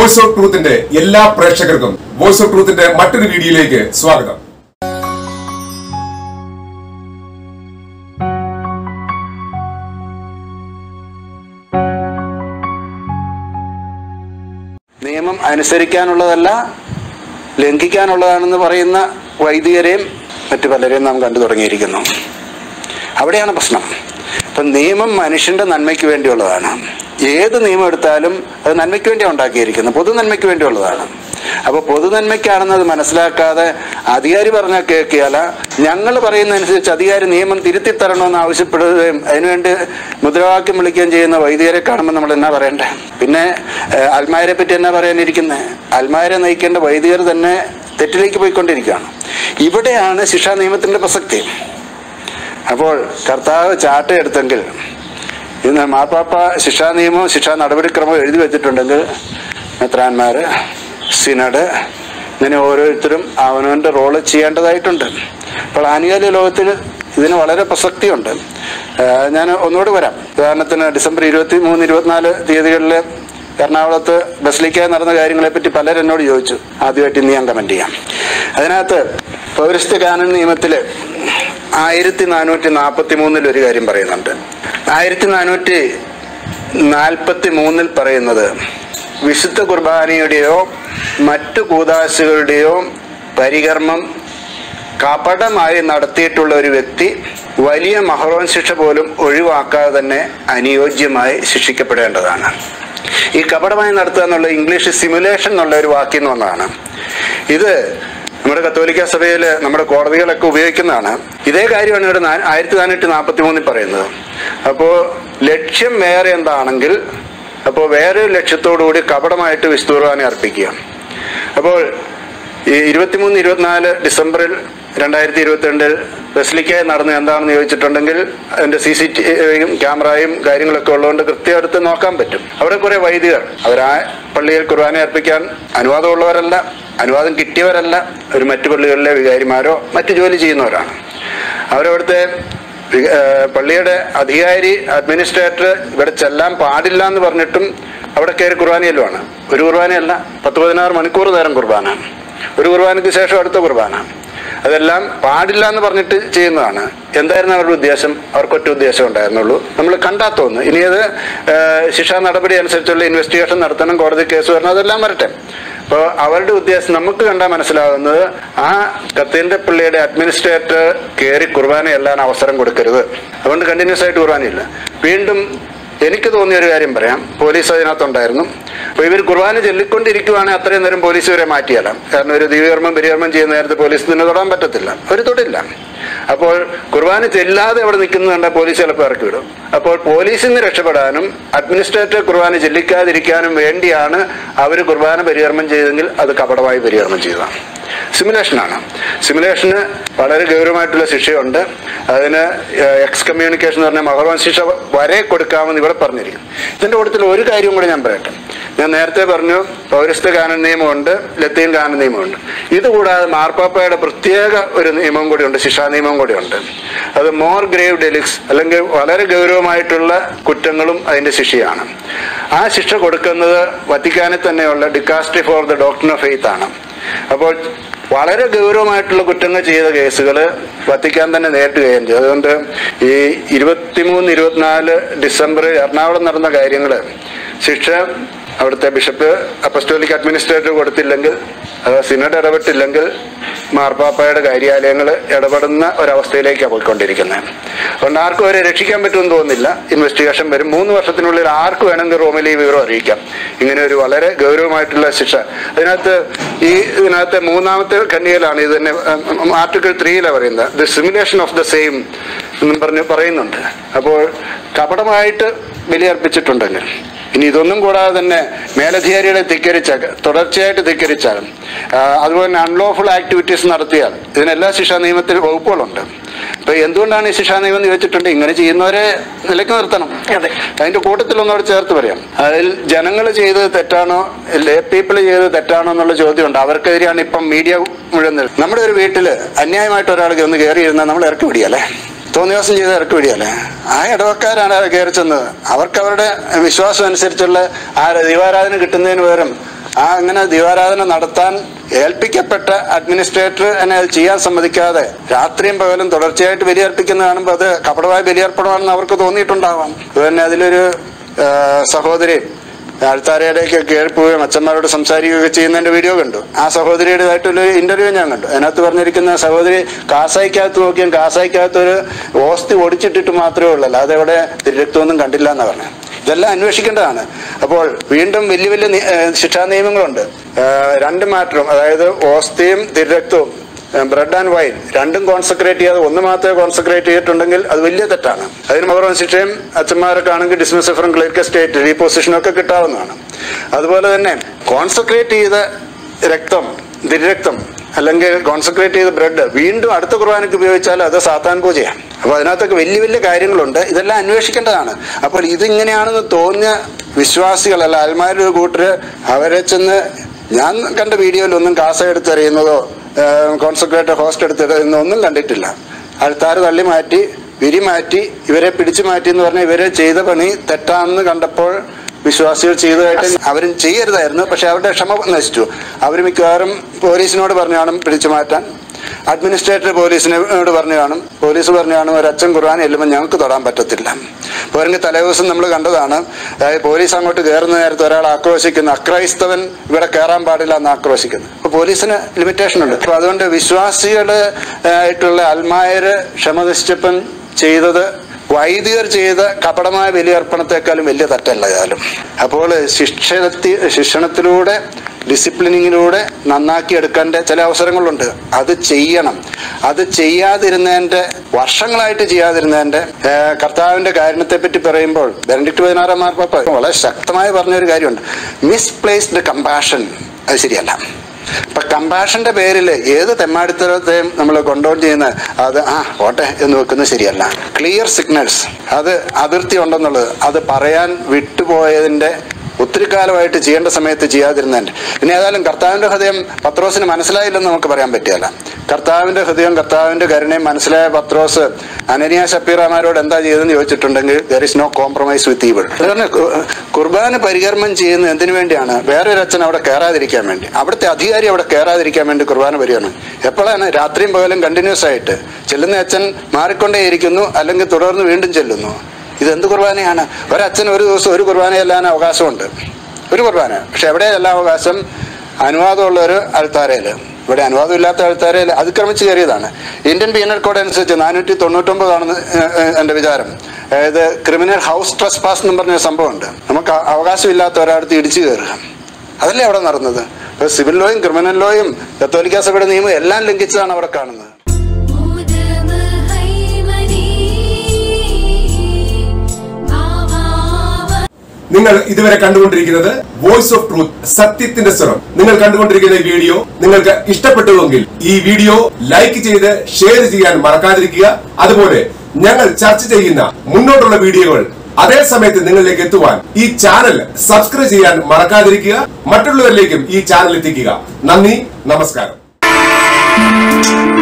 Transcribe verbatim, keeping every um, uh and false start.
Voice of ട്രൂത്തിന്റെ എല്ലാ പ്രേക്ഷകർക്കും voice of ട്രൂത്തിന്റെ മറ്റൊരു വീഡിയോയിലേക്ക് സ്വാഗതം. നിയമം അനുസരിക്കാനുള്ളതല്ല ലംഘിക്കാനുള്ളതാണെന്ന് പറയുന്ന വൈദികരെയും മറ്റു പലരെയും നാം കണ്ടു തുടങ്ങിയിരിക്കുന്നു. അവിടെയാണ് പ്രശ്നം. അപ്പം നിയമം മനുഷ്യന്റെ നന്മയ്ക്ക് വേണ്ടിയുള്ളതാണ്. ഏത് നിയമം എടുത്താലും അത് നന്മയ്ക്ക് വേണ്ടിയാണ് ഉണ്ടാക്കിയിരിക്കുന്നത്, പൊതു നന്മയ്ക്ക് വേണ്ടിയുള്ളതാണ്. അപ്പോൾ പൊതു നന്മയ്ക്കാണെന്നത് മനസ്സിലാക്കാതെ അധികാരി പറഞ്ഞാൽ കേൾക്കിയാല ഞങ്ങൾ പറയുന്നതനുസരിച്ച് അധികാരി നിയമം തിരുത്തി തരണമെന്ന് ആവശ്യപ്പെടുകയും അതിനുവേണ്ടി മുദ്രാവാക്യം വിളിക്കുകയും ചെയ്യുന്ന വൈദികരെ കാണുമ്പോൾ നമ്മൾ എന്നാ പറയണ്ടേ? പിന്നെ അൽമായരെ പറ്റി എന്നാ പറയാനിരിക്കുന്നത്? അൽമായരെ നയിക്കേണ്ട വൈദികർ തന്നെ തെറ്റിലേക്ക് പോയിക്കൊണ്ടിരിക്കുകയാണ്. ഇവിടെയാണ് ശിക്ഷാ നിയമത്തിന്റെ പ്രസക്തി. അപ്പോൾ കർത്താവ് ചാട്ട എടുത്തെങ്കിൽ ഇന്ന് മാർപ്പാപ്പ ശിക്ഷാ നിയമവും ശിക്ഷാ നടപടിക്രമവും എഴുതി വെച്ചിട്ടുണ്ടെങ്കിൽ മെത്രാന്മാർ, സിനഡ്, ഇങ്ങനെ ഓരോരുത്തരും അവനവൻ്റെ റോള് ചെയ്യേണ്ടതായിട്ടുണ്ട്. അപ്പോൾ ആനുകാലിക ലോകത്തിൽ ഇതിന് വളരെ പ്രസക്തിയുണ്ട്. ഞാൻ ഒന്നുകൂടി വരാം. ഉദാഹരണത്തിന് ഡിസംബർ ഇരുപത്തി മൂന്ന് ഇരുപത്തിനാല് തീയതികളിൽ എറണാകുളത്ത് ബസിലിക്കയിൽ നടന്ന കാര്യങ്ങളെപ്പറ്റി പലരും എന്നോട് ചോദിച്ചു. ആദ്യമായിട്ട് ഇന്ന് ഞാൻ കമന്റ് ചെയ്യാം. അതിനകത്ത് പൗരസ്ത്യ കാനൂൻ നിയമത്തിൽ ആയിരത്തി നാനൂറ്റി നാൽപ്പത്തി മൂന്നിൽ ഒരു കാര്യം പറയുന്നുണ്ട്. ആയിരത്തി നാനൂറ്റി നാൽപ്പത്തി മൂന്നിൽ പറയുന്നത് വിശുദ്ധ കുർബാനയുടെയോ മറ്റു കൂദാശകളുടെയോ പരികർമ്മം കപടമായി നടത്തിയിട്ടുള്ള ഒരു വ്യക്തി വലിയ മഹറോൻ ശിക്ഷ പോലും ഒഴിവാക്കാതെ തന്നെ അനുയോജ്യമായി ശിക്ഷിക്കപ്പെടേണ്ടതാണ്. ഈ കപടമായി നടത്തുക എന്നുള്ള ഇംഗ്ലീഷ് സിമുലേഷൻ എന്നുള്ള ഒരു വാക്കിൽ നിന്ന് വന്നതാണ്. ഇത് നമ്മുടെ കത്തോലിക്ക സഭയിൽ നമ്മുടെ കോടതികളൊക്കെ ഉപയോഗിക്കുന്നതാണ്. ഇതേ കാര്യമാണ് ഇവിടെ ആയിരത്തി നാനൂറ്റി നാൽപ്പത്തി മൂന്നിൽ പറയുന്നത്. അപ്പോൾ ലക്ഷ്യം വേറെ എന്താണെങ്കിൽ അപ്പോൾ വേറൊരു ലക്ഷ്യത്തോടുകൂടി കപടമായിട്ട് വിശുദ്ധ കുർബാന അർപ്പിക്കുക. അപ്പോൾ ഈ ഇരുപത്തിമൂന്ന് ഇരുപത്തിനാല് ഡിസംബറിൽ രണ്ടായിരത്തി ഇരുപത്തി രണ്ടിൽ ബസിലിക്കയിൽ നടന്ന് എന്താണെന്ന് ചോദിച്ചിട്ടുണ്ടെങ്കിൽ അതിന്റെ സി സി ടി വിയും ക്യാമറയും കാര്യങ്ങളൊക്കെ ഉള്ളതുകൊണ്ട് കൃത്യമായിട്ട് നോക്കാൻ പറ്റും. അവിടെ കുറെ വൈദികർ അവരാ പള്ളിയിൽ കുർബാന അർപ്പിക്കാൻ അനുവാദമുള്ളവരല്ല, അനുവാദം കിട്ടിയവരല്ല, ഒരു മറ്റു പള്ളികളിലെ വികാരിമാരോ മറ്റു ജോലി ചെയ്യുന്നവരാണ്. അവരവിടുത്തെ പള്ളിയുടെ അധികാരി, അഡ്മിനിസ്ട്രേറ്റർ ഇവിടെ ചെല്ലാൻ പാടില്ല എന്ന് പറഞ്ഞിട്ടും അവിടെ കയറി കുർബാനയല്ലുമാണ്. ഒരു കുർബാനയല്ല, പത്ത് പതിനാറ് മണിക്കൂർ നേരം കുർബാന, ഒരു കുർബാനയ്ക്ക് ശേഷം അടുത്ത കുർബാന. അതെല്ലാം പാടില്ല എന്ന് പറഞ്ഞിട്ട് ചെയ്യുന്നതാണ്. എന്തായിരുന്നു അവരുടെ ഉദ്ദേശം? അവർക്കൊറ്റ ഉദ്ദേശം ഉണ്ടായിരുന്നുള്ളൂ, നമ്മൾ കണ്ടാ തോന്നുന്നു. ഇനി അത് ശിക്ഷാ നടപടി അനുസരിച്ചുള്ള ഇൻവെസ്റ്റിഗേഷൻ നടത്തണം, കോടതി കേസ് വരണം, അതെല്ലാം വരട്ടെ. അപ്പോൾ അവരുടെ ഉദ്ദേശം നമുക്ക് കണ്ടാൽ മനസ്സിലാകുന്നത് ആ കത്തീഡ്രൽ പള്ളിയുടെ അഡ്മിനിസ്ട്രേറ്റർ കയറി കുർബാന എല്ലാം അവസരം കൊടുക്കരുത്, അതുകൊണ്ട് കണ്ടിന്യൂസ് ആയിട്ട് കുർബാനയില്ല. വീണ്ടും എനിക്ക് തോന്നിയ ഒരു കാര്യം പറയാം. പോലീസ് അതിനകത്തുണ്ടായിരുന്നു. അപ്പോൾ ഇവർ കുർബാന ചൊല്ലിക്കൊണ്ടിരിക്കുവാണെങ്കിൽ അത്രയും നേരം പോലീസ് ഇവരെ മാറ്റിയാലാം. കാരണം ഒരു ദിവ്യകർമ്മം പരികർമ്മം ചെയ്യുന്ന നേരത്തെ പോലീസ് തന്നെ തൊടാൻ പറ്റത്തില്ല, അവർ തൊടില്ല. അപ്പോൾ കുർബാന ചെല്ലാതെ അവിടെ നിൽക്കുന്നത് കണ്ടാൽ പോലീസ് ചിലപ്പോൾ ഇറക്കി വിടും. അപ്പോൾ പോലീസിൽ നിന്ന് രക്ഷപ്പെടാനും അഡ്മിനിസ്ട്രേറ്റർ കുർബാന ചെല്ലിക്കാതിരിക്കാനും വേണ്ടിയാണ് അവർ കുർബാന പരികർമ്മം ചെയ്തെങ്കിൽ അത് കപടമായി പരികർമ്മം ചെയ്തതാണ്. സിമുലേഷനാണ്. സിമുലേഷന് വളരെ ഗൗരവമായിട്ടുള്ള ശിക്ഷയുണ്ട്. അതിന് എക്സ് കമ്മ്യൂണിക്കേഷൻ എന്ന് പറഞ്ഞാൽ മഹർവാൻ ശിക്ഷ വരെ കൊടുക്കാമെന്ന് ഇവിടെ പറഞ്ഞിരിക്കും. ഇതിൻ്റെ കൂട്ടത്തിൽ ഒരു കാര്യം കൂടി ഞാൻ പറയട്ടെ. ഞാൻ നേരത്തെ പറഞ്ഞു പൗരസ്ത്യ കാനൂൻ നിയമമുണ്ട്, ലത്തീൻ കാനൂൻ നിയമമുണ്ട്. ഇതുകൂടാതെ മാർപ്പാപ്പയുടെ പ്രത്യേക ഒരു നിയമം കൂടിയുണ്ട്, ശിക്ഷാ നിയമം കൂടിയുണ്ട്. അത് മോർ ഗ്രേവ് ഡെലിക്സ്, അല്ലെങ്കിൽ വളരെ ഗൗരവമായിട്ടുള്ള കുറ്റങ്ങളും അതിൻ്റെ ശിക്ഷയാണ്. ആ ശിക്ഷ കൊടുക്കുന്നത് വത്തിക്കാനിൽ തന്നെയുള്ള dicastery for the doctrine of faith ആണ്. അപ്പോൾ വളരെ ഗൗരവമായിട്ടുള്ള കുറ്റങ്ങൾ ചെയ്ത കേസുകൾ വത്തിക്കാൻ തന്നെ നേരിട്ട് കൈകാര്യം ചെയ്തു. അതുകൊണ്ട് ഈ ഇരുപത്തിമൂന്ന് ഇരുപത്തിനാല് ഡിസംബർ എറണാകുളം നടന്ന കാര്യങ്ങൾ ശിക്ഷ അവിടുത്തെ ബിഷപ്പ് അപ്പസ്റ്റോലിക് അഡ്മിനിസ്ട്രേറ്റർ കൊടുത്തില്ലെങ്കിൽ, അത് സിനഡ് ഇടപെട്ടില്ലെങ്കിൽ മാർപ്പാപ്പയുടെ കാര്യാലയങ്ങൾ ഇടപെടുന്ന ഒരവസ്ഥയിലേക്കാണ് പോയിക്കൊണ്ടിരിക്കുന്നത്. അതുകൊണ്ട് ആർക്കും അവരെ രക്ഷിക്കാൻ പറ്റുമെന്ന് തോന്നുന്നില്ല. ഇൻവെസ്റ്റിഗേഷൻ വരും. മൂന്ന് വർഷത്തിനുള്ളിൽ ആർക്ക് വേണമെങ്കിൽ റോമിൽ ഈ വിവരം അറിയിക്കാം. ഇങ്ങനെ ഒരു വളരെ ഗൗരവമായിട്ടുള്ള ശിക്ഷ. അതിനകത്ത് ഈ ഇതിനകത്ത് മൂന്നാമത്തെ ഖണ്ഡികയിലാണ് ഇത് തന്നെ ആർട്ടിക്കിൾ ത്രീയിലാണ് പറയുന്നത്, the simulation of the same എന്നും പറഞ്ഞ് പറയുന്നുണ്ട്. അപ്പോൾ കപടമായിട്ട് ബലിയർപ്പിച്ചിട്ടുണ്ടെങ്കിൽ, ഇനി ഇതൊന്നും കൂടാതെ തന്നെ മേലധികാരികളെ ധിക്കരിച്ചാൽ, തുടർച്ചയായിട്ട് ധിക്കരിച്ചാൽ, അതുപോലെ തന്നെ അൺലോഫുൾ ആക്ടിവിറ്റീസ് നടത്തിയാൽ, ഇതിനെല്ലാ ശിക്ഷാ നിയമത്തിൽ വകുപ്പുകളുണ്ട്. അപ്പൊ എന്തുകൊണ്ടാണ് ഈ ശിക്ഷാ നിയമം എന്ന് ചോദിച്ചിട്ടുണ്ട്, ഇങ്ങനെ ചെയ്യുന്നവരെ നിലയ്ക്ക് നിർത്തണം. അതിന്റെ കൂട്ടത്തിലൊന്നോട് ചേർത്ത് പറയാം. അതിൽ ജനങ്ങൾ ചെയ്തത് തെറ്റാണോ, ലേ പീപ്പിൾ ചെയ്തത് തെറ്റാണോ എന്നുള്ള ചോദ്യമുണ്ട്. അവർക്കെതിരെയാണ് ഇപ്പം മീഡിയ മുഴുവൻ. നമ്മുടെ ഒരു വീട്ടിൽ അന്യായമായിട്ട് ഒരാൾ ഒന്ന് കയറി ഇരുന്നാൽ നമ്മൾ ഇറക്കി വിടിയല്ലേ? തോന്നിവാസം ചെയ്ത് ഇറക്കി വിടിയല്ലേ? ആ ഇടവക്കാരാണ് കയറി ചെന്നത്. അവർക്ക് അവരുടെ വിശ്വാസം അനുസരിച്ചുള്ള ആ ദൈവാരാധന കിട്ടുന്നതിന് പകരം ആ അങ്ങനെ ദീപാരാധന നടത്താൻ ഏൽപ്പിക്കപ്പെട്ട അഡ്മിനിസ്ട്രേറ്റർ എന്നെ അത് ചെയ്യാൻ സമ്മതിക്കാതെ രാത്രിയും പകലും തുടർച്ചയായിട്ട് ബലിയർപ്പിക്കുന്ന കാണുമ്പോൾ അത് കപടമായ ബലിയർപ്പണമാണെന്ന് അവർക്ക് തോന്നിയിട്ടുണ്ടാവാം. അത് തന്നെ അതിലൊരു സഹോദരി ആൾത്താരയിലേക്ക് കയറി പോവുകയും അച്ഛന്മാരോട് സംസാരിക്കുകയൊക്കെ ചെയ്യുന്നതിന്റെ വീഡിയോ കണ്ടു. ആ സഹോദരിയുടേതായിട്ടൊരു ഇന്റർവ്യൂ ഞാൻ കണ്ടു. അതിനകത്ത് പറഞ്ഞിരിക്കുന്ന സഹോദരി കാസായിക്കകത്ത് നോക്കിയാൽ കാസായിക്കകത്ത് ഒരു ഓസ്തി ഒടിച്ചിട്ടിട്ട് മാത്രമേ ഉള്ളൂ, അല്ലാതെ അവിടെ തിരക്തമൊന്നും കണ്ടില്ല എന്നാ പറഞ്ഞത്. ഇതെല്ലാം അന്വേഷിക്കേണ്ടതാണ്. അപ്പോൾ വീണ്ടും വലിയ വലിയ ശിക്ഷാ നിയമങ്ങളുണ്ട്. രണ്ട് മാറ്ററും, അതായത് ഓസ്തിയും തിരക്തവും ബ്രെഡ് ആൻഡ് വൈൻ രണ്ടും കോൺസെൻട്രേറ്റ് ചെയ്യാതെ ഒന്ന് മാത്രമേ കോൺസെൻട്രേറ്റ് ചെയ്തിട്ടുണ്ടെങ്കിൽ അത് വലിയ തെറ്റാണ്. അതിന് പകരം ശിക്ഷയും അച്ഛന്മാരൊക്കെ ആണെങ്കിൽ ഡിസ്മിസ് ഫ്രം ക്ലർക്ക് സ്റ്റേറ്റ് റീപൊസിഷനൊക്കെ കിട്ടാവുന്നതാണ്. അതുപോലെ തന്നെ കോൺസെൻട്രേറ്റ് ചെയ്ത രക്തം, തിരക്തം അല്ലെങ്കിൽ കോൺസെൻട്രേറ്റ് ചെയ്ത ബ്രെഡ് വീണ്ടും അടുത്ത കുർബാനയ്ക്ക് ഉപയോഗിച്ചാൽ അത് സാത്താൻ പൂജയാണ്. അപ്പോൾ അതിനകത്തൊക്കെ വലിയ വലിയ കാര്യങ്ങളുണ്ട്. ഇതെല്ലാം അന്വേഷിക്കേണ്ടതാണ്. അപ്പോൾ ഇതിങ്ങനെയാണെന്ന് തോന്നിയ വിശ്വാസികളല്ല ആൽമാരുടെ കൂട്ടര് അവരെ ചെന്ന് ഞാൻ കണ്ട വീഡിയോയിലൊന്നും കാസ എടുത്തെറിയുന്നതോ കോൺസെൻട്രേറ്റ് ഹോസ്റ്റ് എടുത്തെറിയുന്നതോ ഒന്നും കണ്ടിട്ടില്ല. ആൾക്കാർ തള്ളി മാറ്റി വിരി മാറ്റി ഇവരെ പിടിച്ചു മാറ്റി എന്ന് പറഞ്ഞാൽ ഇവരെ ചെയ്ത പണി തെറ്റാണെന്ന് കണ്ടപ്പോൾ വിശ്വാസികൾ ചെയ്തതായിട്ട് അവരും ചെയ്യരുതായിരുന്നു. പക്ഷെ അവരുടെ ക്ഷമ നശിച്ചു. അവർ മിക്കവാറും പോലീസിനോട് പറഞ്ഞു കാണും പിടിച്ചു മാറ്റാൻ, അഡ്മിനിസ്ട്രേറ്റർ പോലീസിനോട് പറഞ്ഞു കാണും, പോലീസ് പറഞ്ഞു കാണും ഒരച്ഛൻ ഖുർആൻ ചെല്ലുമ്പോൾ ഞങ്ങൾക്ക് തൊടാൻ പറ്റത്തില്ല. പോരെങ്കിൽ തലേദിവസം നമ്മൾ കണ്ടതാണ്, അതായത് പോലീസ് അങ്ങോട്ട് കയറുന്ന നേരത്തെ ഒരാൾ ആക്രോശിക്കുന്നു, അക്രൈസ്തവൻ ഇവിടെ കയറാൻ പാടില്ല എന്ന് ആക്രോശിക്കുന്നു. അപ്പോൾ പോലീസിന് ലിമിറ്റേഷൻ ഉണ്ട്. അപ്പോൾ അതുകൊണ്ട് വിശ്വാസികൾ ആയിട്ടുള്ള അൽമായര് ക്ഷമ നശിച്ചപ്പം ചെയ്തത് വൈദികർ ചെയ്ത കപടമായ ബലിയർപ്പണത്തെക്കാളും വലിയ തെറ്റല്ല ഏതായാലും. അപ്പോൾ ശിക്ഷണത്തി ശിക്ഷണത്തിലൂടെ ഡിസിപ്ലിനിങ്ങിലൂടെ നന്നാക്കി എടുക്കേണ്ട ചില അവസരങ്ങളുണ്ട്. അത് ചെയ്യണം. അത് ചെയ്യാതിരുന്നതിൻ്റെ വർഷങ്ങളായിട്ട് ചെയ്യാതിരുന്നതിൻ്റെ കർത്താവിൻ്റെ കാരുണ്യത്തെ പറ്റി പറയുമ്പോൾ ബെനഡിക്ട് പതിനാറാം മാർപ്പാപ്പ വളരെ ശക്തമായി പറഞ്ഞൊരു കാര്യമുണ്ട്, മിസ്പ്ലേസ്ഡ് കമ്പാഷൻ. അത് ശരിയല്ല. ഇപ്പൊ കമ്പാഷന്റെ പേരിൽ ഏത് തെമ്മാടിത്തരത്തെയും നമ്മൾ കൊണ്ടുപോയി ചെയ്യുന്ന അത് ആ ഓട്ടെ എന്ന് വെക്കുന്നത് ശരിയല്ല. ക്ലിയർ സിഗ്നൽസ്, അത് അതിർത്തി ഉണ്ടെന്നുള്ളത് അത് പറയാൻ വിട്ടുപോയതിന്റെ ഒത്തിരി കാലമായിട്ട് ചെയ്യേണ്ട സമയത്ത് ചെയ്യാതിരുന്നതിൻ്റെ. പിന്നെ ഏതായാലും കർത്താവിൻ്റെ ഹൃദയം പത്രോസിന് മനസ്സിലായില്ലെന്ന് നമുക്ക് പറയാൻ പറ്റിയല്ല. കർത്താവിൻ്റെ ഹൃദയം കർത്താവിൻ്റെ കരുണയും മനസ്സിലായ പത്രോസ് അനനിയ ശപ്പീറമാരോട് എന്താ ചെയ്തതെന്ന് ചോദിച്ചിട്ടുണ്ടെങ്കിൽ there is no compromise with evil. അതുകൊണ്ട് കുർബാന പരികർമ്മം ചെയ്യുന്നത് എന്തിനു വേണ്ടിയാണ്? വേറൊരു അച്ഛൻ അവിടെ കയറാതിരിക്കാൻ വേണ്ടി, അവിടുത്തെ അധികാരി അവിടെ കയറാതിരിക്കാൻ വേണ്ടി കുർബാന പരികർമ്മം എപ്പോഴാണ്? രാത്രിയും പകലും കണ്ടിന്യൂസ് ആയിട്ട് ചെല്ലുന്ന അച്ഛൻ മാറിക്കൊണ്ടേയിരിക്കുന്നു, അല്ലെങ്കിൽ തുടർന്ന് വീണ്ടും ചെല്ലുന്നു. ഇതെന്ത് കുർബാനയാണ്? ഒരച്ഛൻ ഒരു ദിവസം ഒരു കുർബാന ചെല്ലാൻ അവകാശമുണ്ട്, ഒരു കുർബാന. പക്ഷെ എവിടെ എല്ലാ അവകാശം? അനുവാദമുള്ള ഒരു അൾത്താരയിൽ. ഇവിടെ അനുവാദം ഇല്ലാത്ത അൾത്താരയിൽ അതിക്രമിച്ച് കയറിയതാണ്. ഇന്ത്യൻ പീനൽ കോഡ് അനുസരിച്ച് നാനൂറ്റി തൊണ്ണൂറ്റൊമ്പതാണെന്ന് എൻ്റെ വിചാരം. അതായത് ക്രിമിനൽ ഹൗസ് ട്രസ്പാസ് എന്ന് പറഞ്ഞ സംഭവമുണ്ട്. നമുക്ക് അവകാശമില്ലാത്ത ഒരാടത്ത് ഇടിച്ചു കയറുക, അതല്ലേ അവിടെ നടന്നത്. ഇപ്പൊ സിവിൽ ലോയും ക്രിമിനൽ ലോയും കത്തോലിക്ക സഭയുടെ നിയമം എല്ലാം ലംഘിച്ചതാണ് അവിടെ കാണുന്നത്. നിങ്ങൾ ഇതുവരെ കണ്ടുകൊണ്ടിരിക്കുന്നത് വോയിസ് ഓഫ് ട്രൂത്ത്, സത്യത്തിന്റെ സ്വരം. നിങ്ങൾ കണ്ടുകൊണ്ടിരിക്കുന്ന ഈ വീഡിയോ നിങ്ങൾക്ക് ഇഷ്ടപ്പെട്ടുവെങ്കിൽ ഈ വീഡിയോ ലൈക്ക് ചെയ്ത് ഷെയർ ചെയ്യാൻ മറക്കാതിരിക്കുക. അതുപോലെ ഞങ്ങൾ ചർച്ച ചെയ്യുന്ന മുന്നോട്ടുള്ള വീഡിയോകൾ അതേ സമയത്ത് നിങ്ങളിലേക്ക് എത്തുവാൻ ഈ ചാനൽ സബ്സ്ക്രൈബ് ചെയ്യാൻ മറക്കാതിരിക്കുക. മറ്റുള്ളവരിലേക്കും ഈ ചാനൽ എത്തിക്കുക. നന്ദി, നമസ്കാരം.